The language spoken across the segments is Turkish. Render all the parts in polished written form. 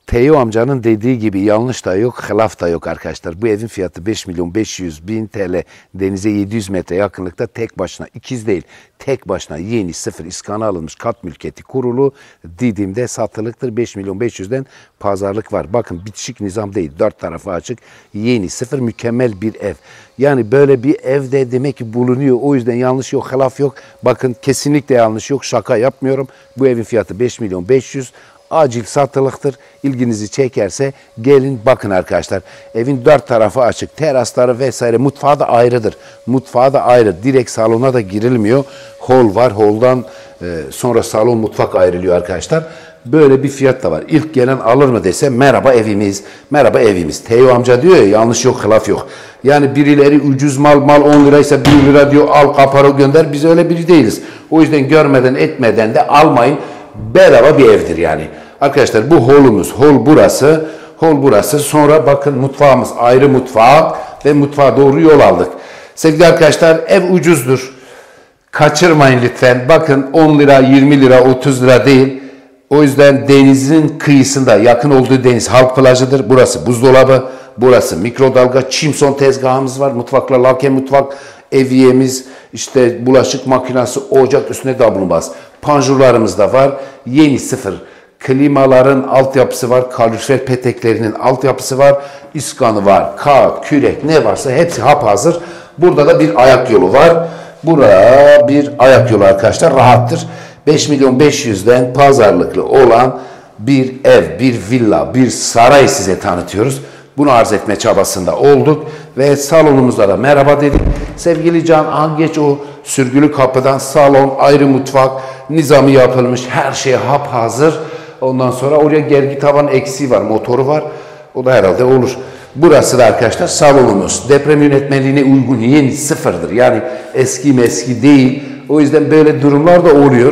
Teo amcanın dediği gibi yanlış da yok, hilaf da yok arkadaşlar. Bu evin fiyatı 5.500.000 TL. Denize 700 metre yakınlıkta tek başına, ikiz değil, tek başına yeni sıfır iskana alınmış kat mülkiyeti kurulu Didim'de satılıktır. 5.500.000'den pazarlık var. Bakın bitişik nizam değil, dört tarafı açık, yeni sıfır mükemmel bir ev. Yani böyle bir evde demek ki bulunuyor. O yüzden yanlış yok, hilaf yok. Bakın kesinlikle yanlış yok, şaka yapmıyorum. Bu evin fiyatı 5.500.000. Acil satılıktır. İlginizi çekerse gelin bakın arkadaşlar. Evin dört tarafı açık. Terasları vesaire. Mutfağı da ayrıdır. Mutfağı da ayrı. Direkt salona da girilmiyor. Hol var. Holdan sonra salon mutfak ayrılıyor arkadaşlar. Böyle bir fiyat da var. İlk gelen alır mı dese merhaba evimiz. Merhaba evimiz. Teo amca diyor ya yanlış yok, hilaf yok. Yani birileri ucuz mal 10 liraysa 1 lira diyor al kaparo gönder. Biz öyle biri değiliz. O yüzden görmeden etmeden de almayın. Bedava bir evdir yani. Arkadaşlar bu holumuz. Hol burası. Hol burası. Sonra bakın mutfağımız ayrı mutfak ve mutfağa doğru yol aldık. Sevgili arkadaşlar ev ucuzdur. Kaçırmayın lütfen. Bakın 10 lira, 20 lira, 30 lira değil. O yüzden denizin kıyısında yakın olduğu deniz halk plajıdır. Burası buzdolabı, burası mikrodalga, çimson tezgahımız var. Mutfakla lake mutfak, eviyemiz, işte bulaşık makinesi, ocak üstüne davlumbaz. Panjurlarımız da var. Yeni sıfır. Klimaların altyapısı var. Kalorifer peteklerinin altyapısı var. İskanı var. Kağıt, kürek ne varsa hepsi haphazır. Burada da bir ayak yolu var. Buraya bir ayak yolu arkadaşlar rahattır. 5.500.000'den pazarlıklı olan bir ev, bir villa, bir saray size tanıtıyoruz. Bunu arz etme çabasında olduk ve salonumuzda da merhaba dedik. Sevgili Can, geç o sürgülü kapıdan salon, ayrı mutfak, nizamı yapılmış, her şey haphazır. Ondan sonra oraya gergi tavan eksiği var, motoru var. O da herhalde olur. Burası da arkadaşlar salonumuz. Deprem yönetmeliğine uygun, yeni sıfırdır. Yani eski meski değil. O yüzden böyle durumlar da oluyor.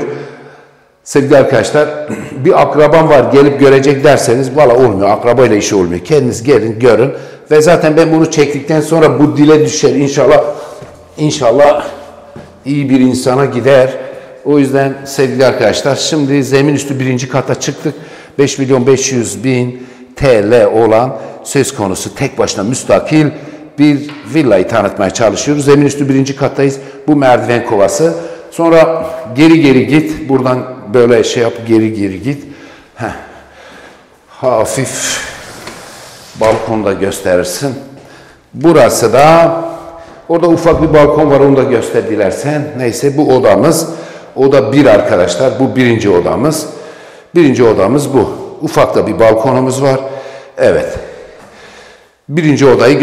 Sevgili arkadaşlar, bir akrabam var gelip görecek derseniz valla olmuyor. Akrabayla işi olmuyor. Kendiniz gelin görün. Ve zaten ben bunu çektikten sonra bu dile düşer. İnşallah iyi bir insana gider. O yüzden sevgili arkadaşlar şimdi zemin üstü birinci kata çıktık. 5.500.000 TL olan söz konusu tek başına müstakil bir villayı tanıtmaya çalışıyoruz. Zemin üstü birinci kattayız. Bu merdiven kovası. Sonra geri git. Buradan böyle şey yap, geri git. Hafif balkonda gösterirsin. Burası da orada ufak bir balkon var, onu da göster dilersen. Neyse bu odamız. Oda 1 arkadaşlar. Bu birinci odamız. Birinci odamız bu. Ufak da bir balkonumuz var. Evet. Birinci odayı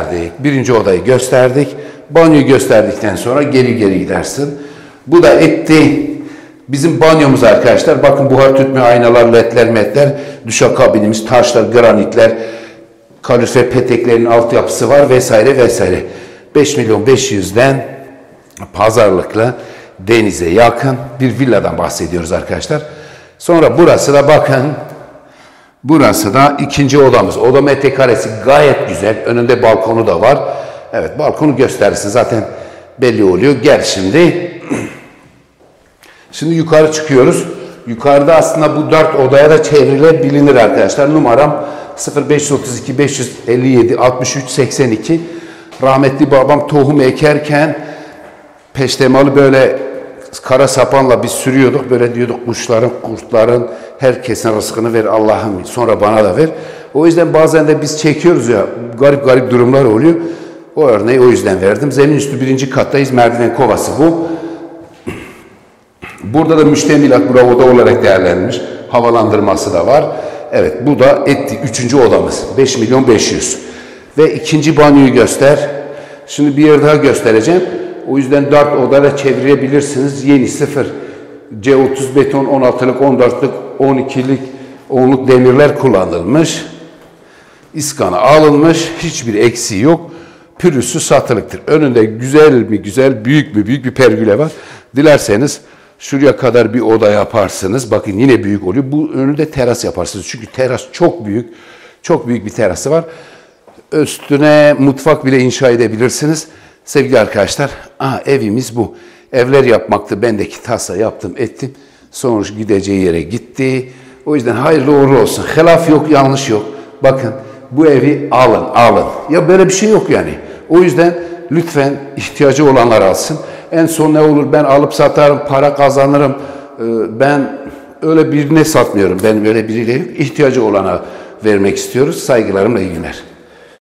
gösterdik. Banyoyu gösterdikten sonra geri gidersin. Bu da etti. Bizim banyomuz arkadaşlar. Bakın buhar tütme aynalar, ledler, duşakabinimiz, taşlar, granitler, kalorifer peteklerinin altyapısı var vesaire. 5.500.000'den pazarlıklı denize yakın bir villadan bahsediyoruz arkadaşlar. Sonra burası da bakın. Burası da ikinci odamız. Oda metrekaresi gayet güzel. Önünde balkonu da var. Evet, balkonu gösterirsin zaten belli oluyor. Gel şimdi. Şimdi yukarı çıkıyoruz. Yukarıda aslında bu 4 odaya da çevrilebilir arkadaşlar. Numaram 0532 557 63 82. Rahmetli babam tohum ekerken peştemalı böyle kara sapanla biz sürüyorduk. Böyle diyorduk kuşların, kurtların herkesin rızkını ver Allah'ım, sonra bana da ver. O yüzden bazen de biz çekiyoruz ya, garip durumlar oluyor. O örneği o yüzden verdim. Zemin üstü birinci kattayız. Merdiven kovası bu. Burada da müştemilat bravoda olarak değerlenmiş. Havalandırması da var. Evet, bu da etti. Üçüncü odamız. 5.500.000. Ve ikinci banyoyu göster. Şimdi bir yer daha göstereceğim. O yüzden 4 odayla çevirebilirsiniz. Yeni sıfır. C30 beton, 16'lık, 14'lük, 12'lik, 10'luk demirler kullanılmış. İskanı alınmış. Hiçbir eksiği yok. Pürüzsüz satılıktır. Önünde güzel büyük bir pergüle var. Dilerseniz şuraya kadar bir oda yaparsınız. Bakın yine büyük oluyor. Bu önünde teras yaparsınız. Çünkü teras çok büyük. Çok büyük bir terası var. Üstüne mutfak bile inşa edebilirsiniz. Sevgili arkadaşlar, evimiz bu. Evler yapmaktı. Bendeki tasa yaptım, ettim. Sonra gideceği yere gitti. O yüzden hayırlı uğurlu olsun. Hilaf yok, yanlış yok. Bakın bu evi alın. Ya böyle bir şey yok yani. O yüzden lütfen ihtiyacı olanlar alsın. En son ne olur, ben alıp satarım, para kazanırım. Ben öyle birine satmıyorum. Benim öyle biriyle yok. İhtiyacı olana vermek istiyoruz. Saygılarımla, iyi günler.